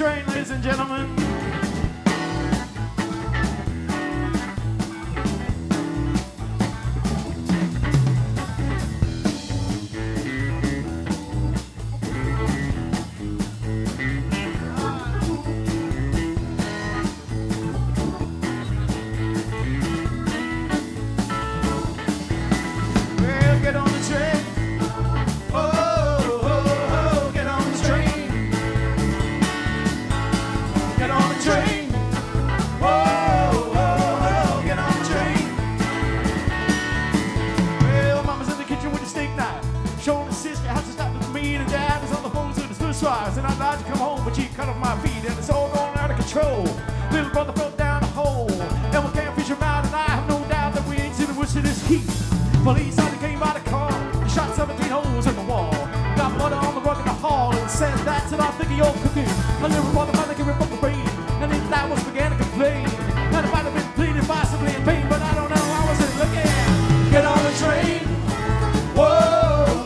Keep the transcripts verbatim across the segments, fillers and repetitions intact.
train, ladies and gentlemen. And I'd like to come home, but she cut off my feet, and it's all going out of control. Little brother fell down the hole, and we can't fish him out, and I have no doubt that we ain't seen the worst of this heat. Police only came by the car, he shot seventeen holes in the wall, got blood on the rug in the hall, and said, that's what I'm thinking you're cooking. A little brother finally can rip up the brain, and then that was began to complain. And it might have been pleading possibly in pain, but I don't know, I wasn't looking. Get on the train, whoa.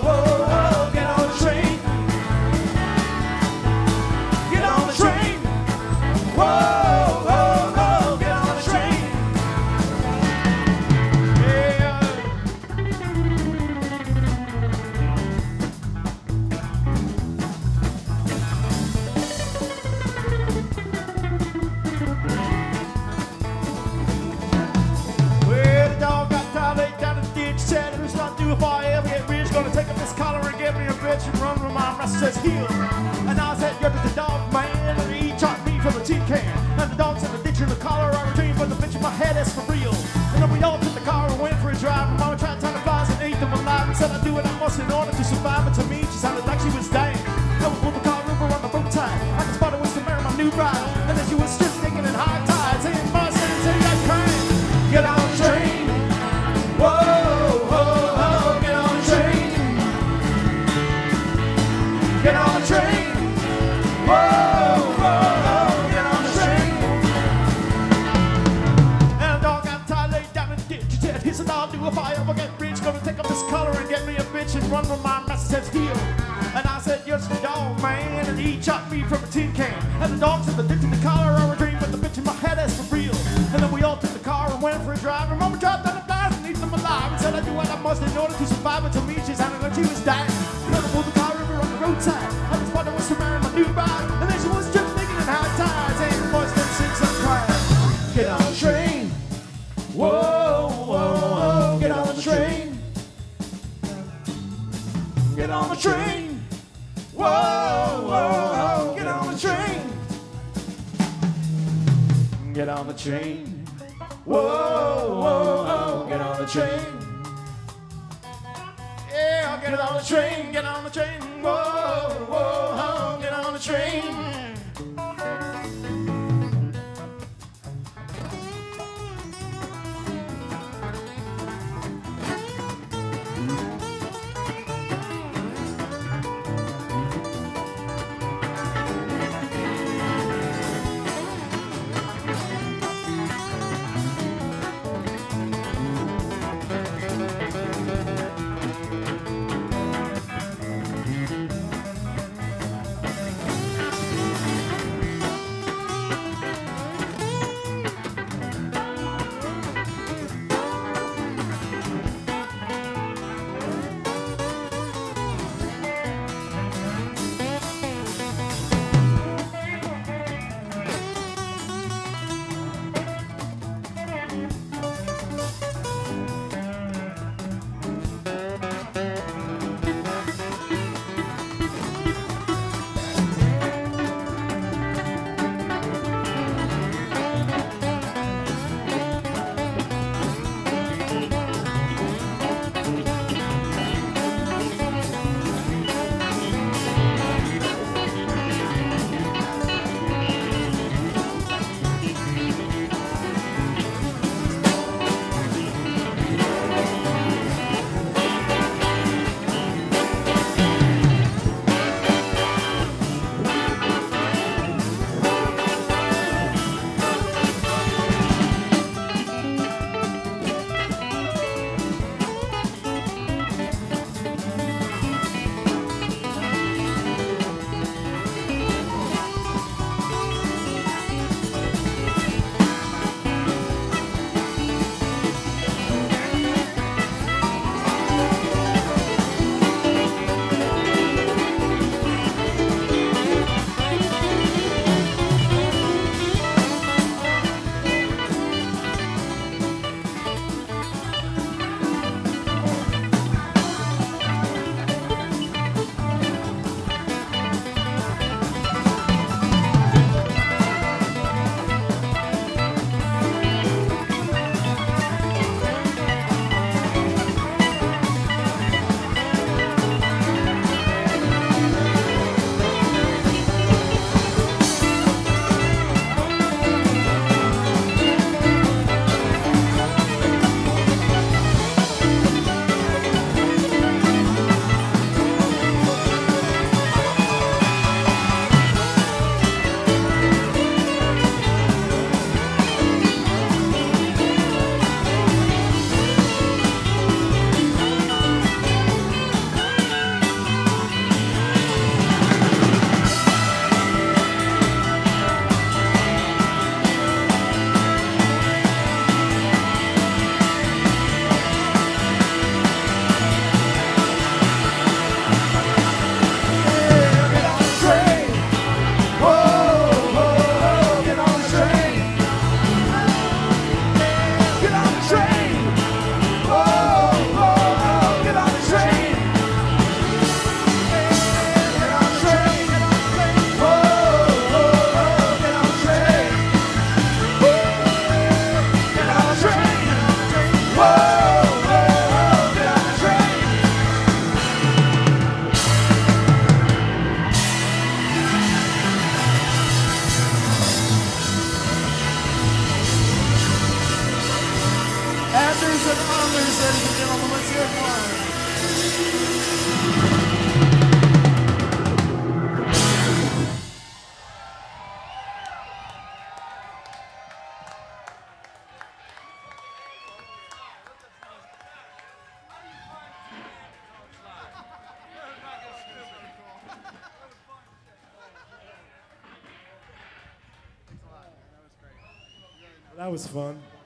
And run with my restless heel. And I said, you're just a dog, man. And he shot me from a tin can. And the dog's in the ditch in the collar. I retrieved from the bitch in my head, that's for real. And then we all took the car and went for a drive. And mama tried to tie the flies and ate them alive. And said I'd do what I must in order to survive. But to me, she sounded like she was dying. I would pull the car over on the boat side. I just thought it was to marry my new bride. And then she was just thinking in high tide, saying, must and saying that crying. Get on the train. Whoa. Get on the train, whoa, whoa, whoa, get on the train. And a dog got tired, laid down in the ditch. He said, he said, I'll do if I ever get rich. Gonna take up this collar and get me a bitch and run with my master's heel. And I said, you're just a dog, man. And he shot me from a tin can. And the dog's in the ditch in the collar. I was dreaming with the bitch in my head, that's for real. And then we all took the car and went for a drive. And mama dropped down the flies and ate them alive. And said, I do what I must in order to survive. But to me, she sounded like she was dying. And then I pulled the car over on the roadside. I just thought I was to marry my new bride. And then she was just thinking in high tides. And the boys then sing some crying. Get on the train. Whoa, whoa, whoa. Get on the train. Get on the train. Whoa, whoa, whoa. Get on the train. Get on the train. Whoa, whoa, whoa. Get on the train. Yeah, get on the train, get on the train, whoa, whoa, whoa, get on the train. That was fun.